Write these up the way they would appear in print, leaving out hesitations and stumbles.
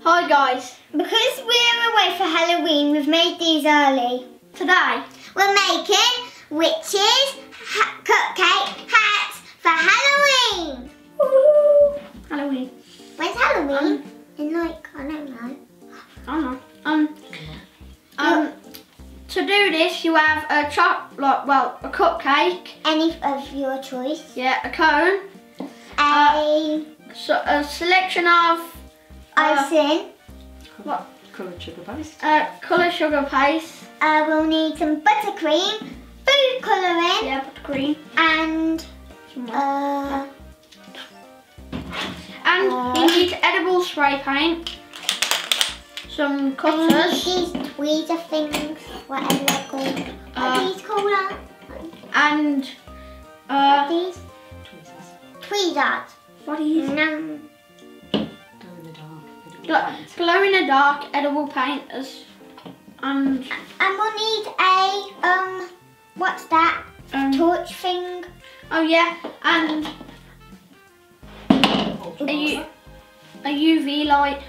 Hi guys. Because we're away for Halloween, we've made these early. Today we're making witches cupcake hats for Halloween. Woo! Halloween. When's Halloween? In like, I don't know. To do this, you have a a cupcake. Any of your choice. Yeah, a cone. A selection of icing. What? Coloured sugar paste. Coloured sugar paste. We'll need some buttercream, food colouring. Yeah, buttercream. And you need edible spray paint. Some cutters. These tweezer things, whatever they're called. What are these called? And these? Tweezers. What are these? Glow in the dark. Glow in the dark edible painters. And we'll need a what's that? Torch thing. Oh yeah, and a UV light.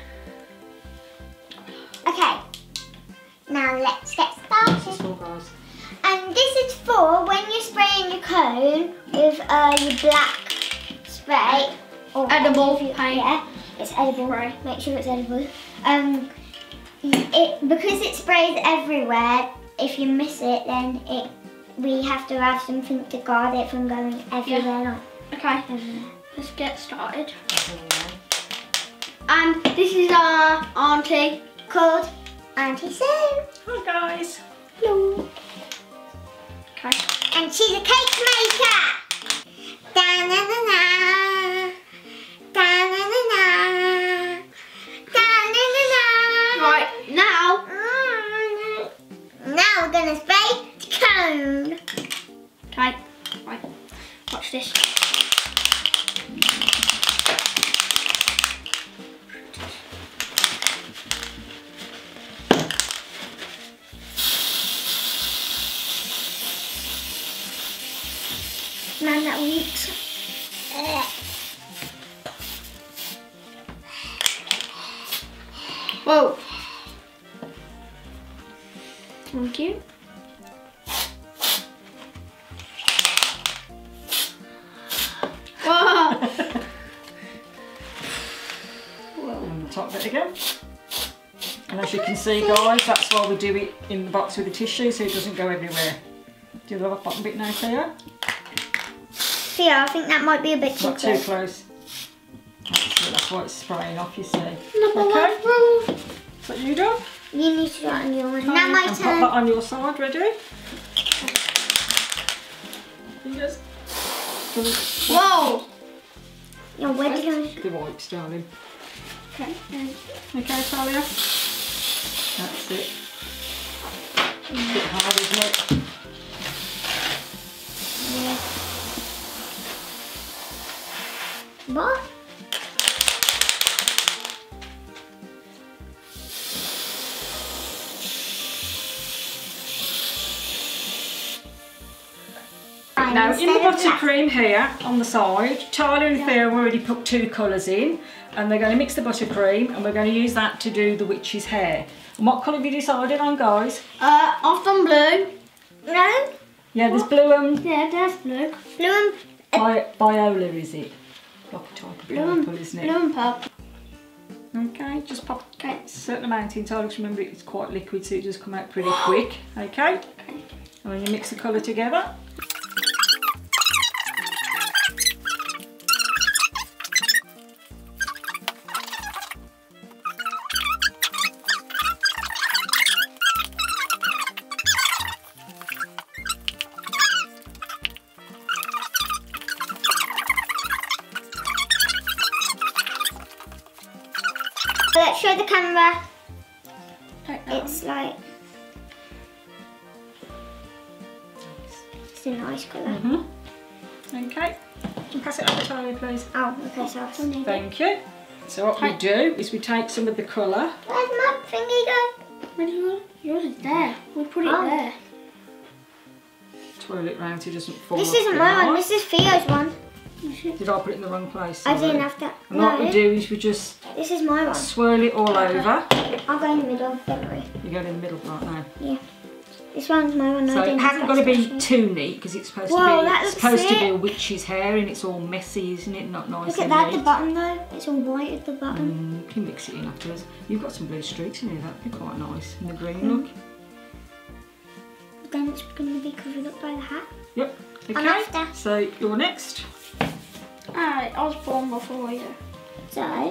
Okay, now let's get started. Guys. And this is for when you're spraying your cone with your black spray. Or Edible paint. Yeah, it's edible. Spray. Make sure it's edible. Because it sprays everywhere, if you miss it, then we have to have something to guard it from going everywhere. Okay, let's get started. And this is our auntie Called Auntie Sue. Hi guys. Hello. Okay. And she's a cake maker. Da-na-na-na. Da-na-na-na. Da-na-na-na. Right, now. Now we're going to spray the cone. Okay, right, watch this. Man, that leaks. Whoa. Thank you. Whoa. And the top bit again. And as you can see guys, that's why we do it in the box with the tissue so it doesn't go everywhere. Do the bottom bit now, Theo? Yeah, I think that might be a bit too Not too close. That's why it's spraying off, you see. Number Okay. 1 rule. Is that you done? You need to do it on your one. Now my And pop turn. that on your side, ready? Fingers. Whoa. Your wedding. The wipes, darling. Okay. Okay, Talia? That's it. A bit hard, isn't it? What? Now in the buttercream here on the side, Tyler and Theo have already put 2 colours in and they're going to mix the buttercream and we're going to use that to do the witch's hair. And what colour have you decided on, guys? I've done blue. No? Yeah, there's blue and... Yeah, there's blue. Blue Viola, is it? Like a type of purple, isn't it? Blue and purple. Okay, just pop a certain amount in, Tyler, because remember it's quite liquid so it does come out pretty quick. Okay? And then you mix the colour together. Let's show the camera. It's like it's a nice colour. Okay. Can you pass it over to Tyler, please? Oh, okay, so Thank you. So what we do is we take some of the colour. Where's my thingy go? Where do you want? Yours is there. We'll put it there. Twirl it round so it doesn't fall This off isn't the my one, knife. this is Theo's one. Did I put it in the wrong place? I didn't have that. And what we do is we just This is my one. swirl it all over. I'll go in the middle, don't worry. You go in the middle right now. Yeah. This one's my one. So I didn't it have hasn't that got to be special. too neat because it's supposed Whoa, to be that it's looks supposed to be a sick. witch's hair and it's all messy, isn't it? Not nice Look at and that at the neat. bottom though. It's all white at the bottom. You can mix it in afterwards. You've got some blue streaks in here, that'd be quite nice. And the green look. Then it's going to be covered up by the hat. Yep. I'm Okay. after. So you're next. Alright, I was born before you. So,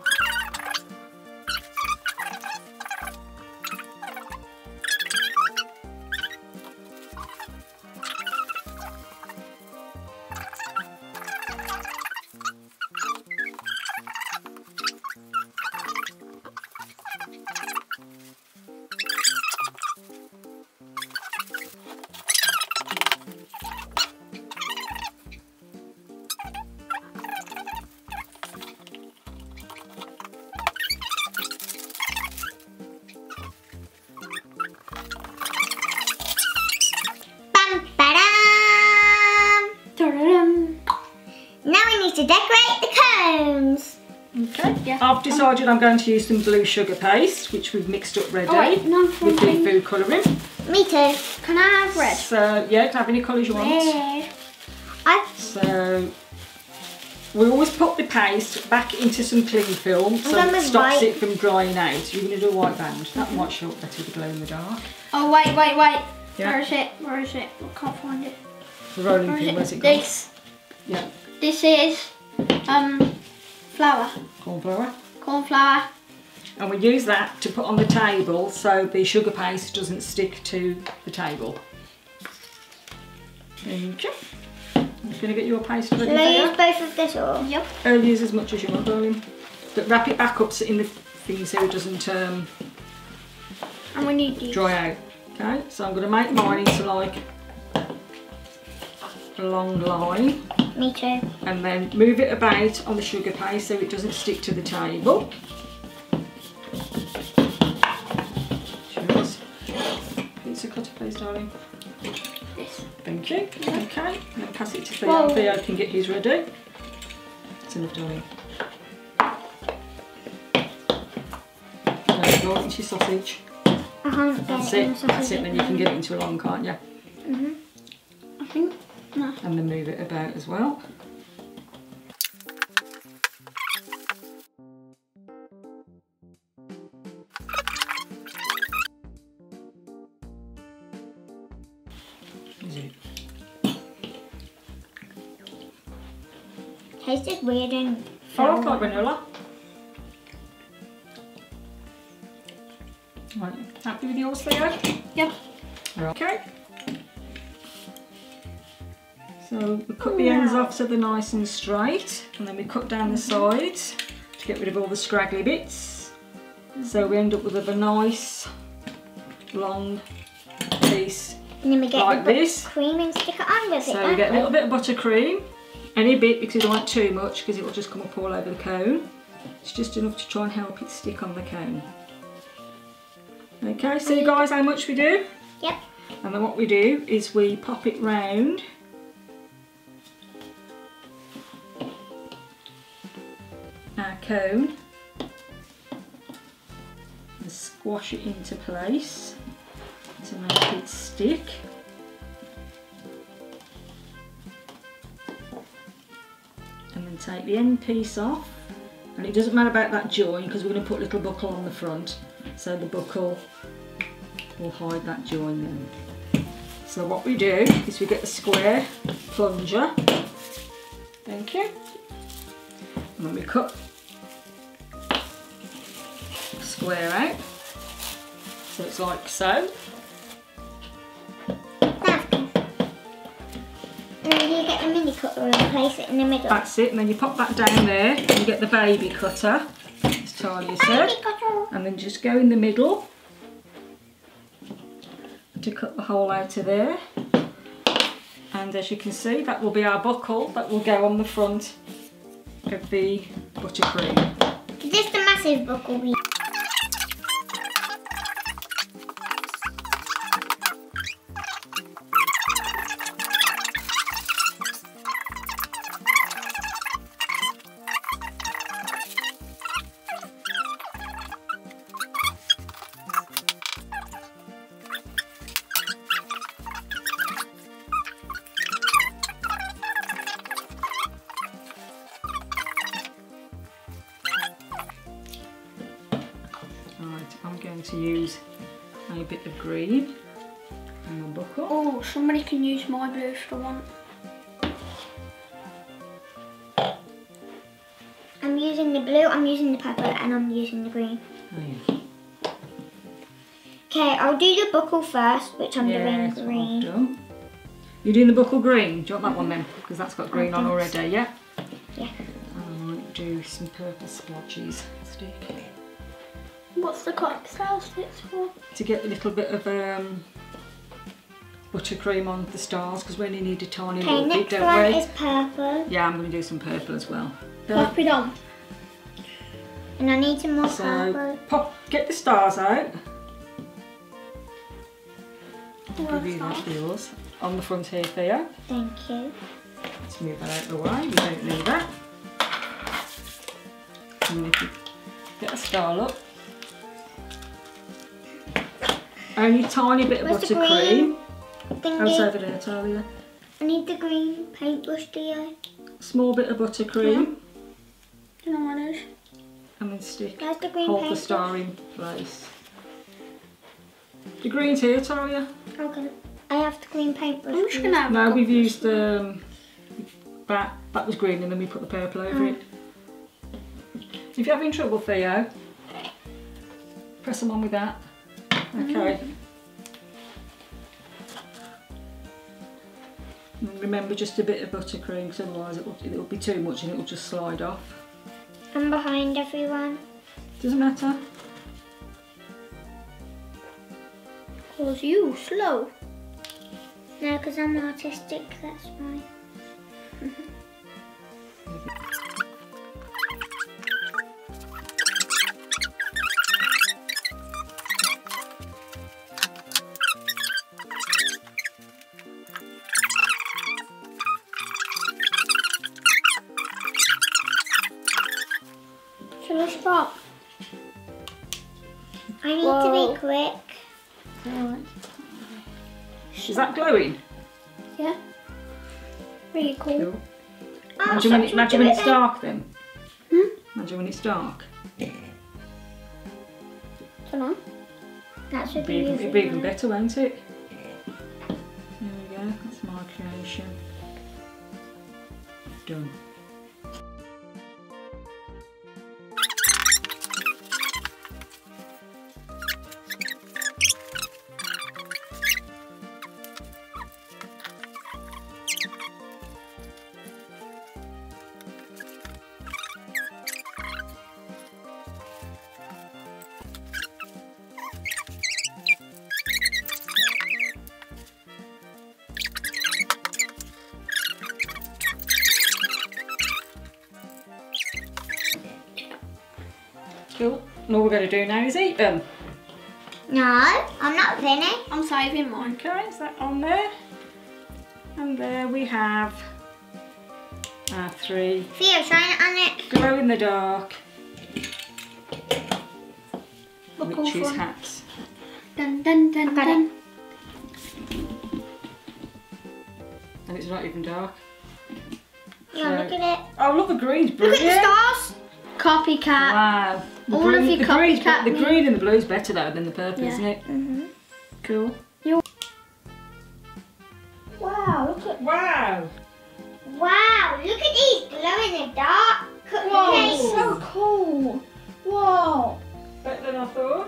bam, ba-dam. Ta-da-dum. Now we need to decorate the combs. Okay. Yeah. I've decided I'm going to use some blue sugar paste, which we've mixed up ready Oh wait, no, with the food colouring. Me too. Can I have red? So yeah, can I have any colours you want. Red. So we always put the paste back into some cling film so done it with stops white. it from drying out. You're going to do a white band. That might show up better with the glow in the dark. Oh wait. Yeah. Where is it? Where is it? I can't find it. The rolling Where is pin, it? where's it gone? This. Yeah, This is flour. corn flour. Corn flour. And we use that to put on the table so the sugar paste doesn't stick to the table. Okay. I'm just going to get your paste ready Shall I use there. both of this or? Yep. Use as much as you want, darling. But wrap it back up so in the thing so it doesn't And we need these. dry out. Okay, so I'm going to make mine into like a long line Me too. and then move it about on the sugar paste so it doesn't stick to the table. Cheers. Pizza cutter please, darling. This. Thank you. Okay, and then pass it to Theo. Whoa. Theo can get his ready. It's enough, darling. There you go, into your sausage. I can't get That's it in the it. sausage. That's it. Then you can get it into a long, can't you? I think. No. And then move it about as well. Is it? Tasted weird and Oh, I've got vanilla. Right, happy with yours, Theo? Yep. Right. Okay. So we cut the ends off so they're nice and straight, and then we cut down the sides to get rid of all the scraggly bits. So we end up with a nice long piece. And then we get Like the this. cream and stick it on with it. So we get a little bit of buttercream, any bit because you don't want too much because it will just come up all over the cone. It's just enough to try and help it stick on the cone. Okay, see guys how much we do? Yep. And then what we do is we pop it round our cone and squash it into place to make it stick. And then take the end piece off, and it doesn't matter about that join because we're going to put a little buckle on the front, so the buckle will hide that join then. So what we do is we get the square plunger, thank you, and then we cut the square out, so it's like so. And then you get the mini cutter and place it in the middle. That's it, and then you pop that down there and you get the baby cutter, as Talia said, Baby cutter. and then just go in the middle to cut the hole out of there. And as you can see, that will be our buckle that will go on the front of the buttercream. Just a massive buckle. going to use a bit of green and a buckle. Oh, somebody can use my blue if they want. I'm using the blue, I'm using the purple, and I'm using the green. Oh, yeah. Okay, I'll do the buckle first, which I'm doing that's what I've green. done. You're doing the buckle green. Do you want that one then? Because that's got green on already, yeah? Yeah. I might do some purple splotches. Stick. What's the cocktail sticks for? To get a little bit of buttercream on the stars, because we only need a tiny Okay, little bit, next don't one we? is purple. Yeah, I'm going to do some purple as well. Pop it on. And I need some more purple. Get the stars out. Well, Give you that for yours. On the front here, Theo. Thank you. Let's move that out of the way. We don't need that. And then if you get a star up. Only a tiny bit of Where's the buttercream. green Oh, it's thingy? over there, Talia. I need the green paintbrush, Theo. Small bit of buttercream. Do you know what it is? And then stick. Where's the green Hold the paintbrush? star in place. The green's here, Talia. Okay. I have the green paintbrush. I'm just gonna have a No, couple. we've used that was green and then we put the purple over it. If you're having trouble, Theo, press them on with that. Okay. And remember, just a bit of buttercream, because otherwise it'll be too much and it'll just slide off. I'm behind everyone. Doesn't matter. Cause you slow. No, because I'm artistic, that's why. Shall I stop? I need Whoa. to be quick. Alright. Is that glowing? Yeah. Really cool. Cool. Oh, Imagine when it's dark then. Hmm? Imagine when it's dark. Dunno. That should It'll be even better, won't it? There we go, that's my creation. Done. Cool. And all we're going to do now is eat them. No, I'm not finished. I'm saving mine. Okay, is that on there? And there we have our 3 Theo, shine it on it. glow in the dark Buckle witches for- hats. Dun dun dun got dun. And it's not even dark. Yeah, So- look at it. Oh, look, the green's Look brilliant. at the stars. Copycat. Wow. The All of you the green's copycat the me. green and the blue's better though than the purple, Yeah. isn't it? Mhm. Cool. Wow, look at. Wow. Wow, look at these glow in the dark. Whoa, cupcakes. so cool. Whoa. Better than I thought.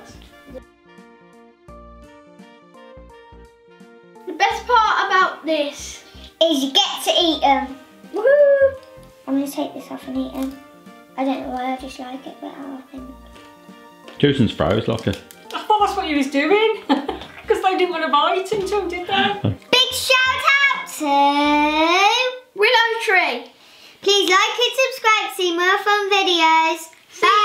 The best part about this. Is you get to eat them. Woohoo! I'm going to take this off and eat them. I don't know why, I just like it, but I think. Jason's froze like a... I thought that's what you was doing. Because they didn't want to bite until, did they? Big shout out to... Willow tree. Please like and subscribe to see more fun videos. Bye.